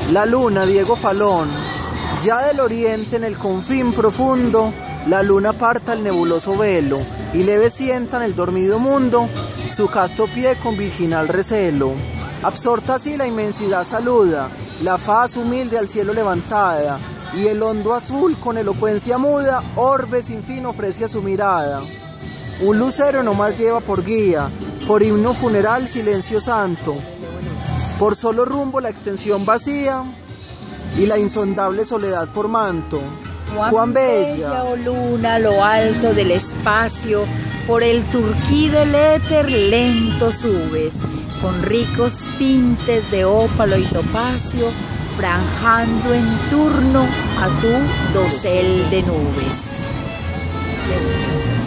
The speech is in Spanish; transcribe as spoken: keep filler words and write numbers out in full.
La luna, Diego Falón. Ya del oriente en el confín profundo, la luna aparta el nebuloso velo, y leve sienta en el dormido mundo su casto pie con virginal recelo. Absorta así la inmensidad saluda, la faz humilde al cielo levantada, y el hondo azul con elocuencia muda, orbe sin fin ofrece a su mirada. Un lucero nomás lleva por guía, por himno funeral silencio santo, por solo rumbo la extensión vacía, y la insondable soledad por manto. Cuán, Cuán bella, bella, oh luna, lo alto del espacio, por el turquí del éter lento subes, con ricos tintes de ópalo y topacio, franjando en turno a tu dosel de nubes.